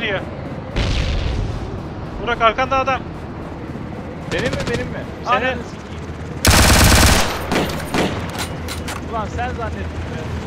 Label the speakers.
Speaker 1: geliyor. Burak arkanda adam.
Speaker 2: Benim mi benim mi?
Speaker 1: Senin.
Speaker 2: Ananı sikeyim. Ulan sen zannettin be.